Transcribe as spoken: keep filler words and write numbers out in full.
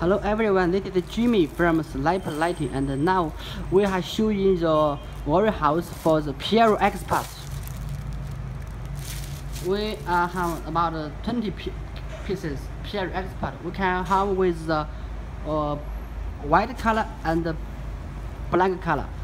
Hello everyone, this is Jimmy from Skype Lighting, and now we are showing the warehouse for the P R expert. We uh, have about twenty pieces P R expert. We can have with the uh, white color and black color.